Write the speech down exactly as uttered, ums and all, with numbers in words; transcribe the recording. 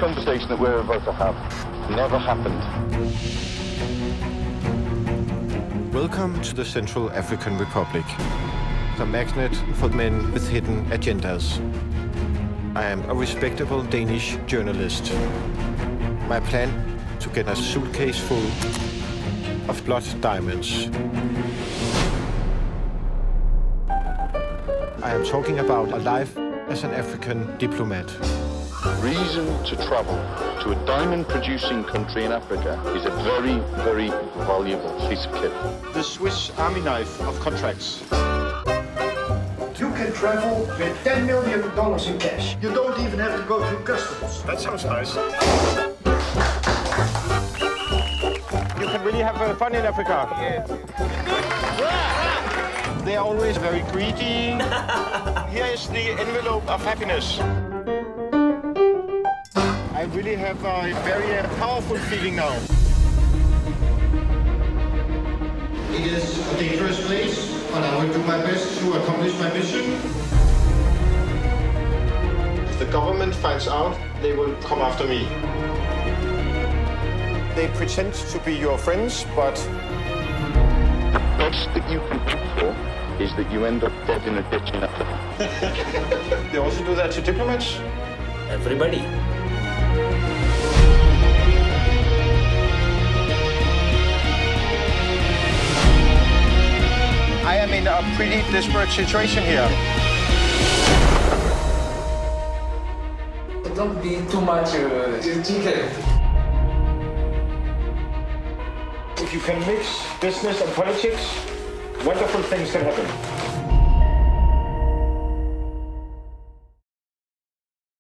conversation that we're about to have never happened. Welcome to the Central African Republic, the magnet for men with hidden agendas. I am a respectable Danish journalist. My plan to get a suitcase full of blood diamonds. I am talking about a life as an African diplomat. Reason to travel to a diamond-producing country in Africa is a very, very valuable piece of kit. The Swiss Army knife of contracts. You can travel with ten million dollars in cash. You don't even have to go through customs. That sounds nice. You can really have uh, fun in Africa. Yes. They are always very greedy. Here is the envelope of happiness. I really have a very uh, powerful feeling now. It is a dangerous place, and I will do my best to accomplish my mission. If the government finds out, they will come after me. They pretend to be your friends, but The best that you can hope for is that you end up dead in a ditch in Africa. they also do that to diplomats. Everybody. I am in a pretty desperate situation here. Don't be too much uh, chicken. If you can mix business and politics, wonderful things can happen.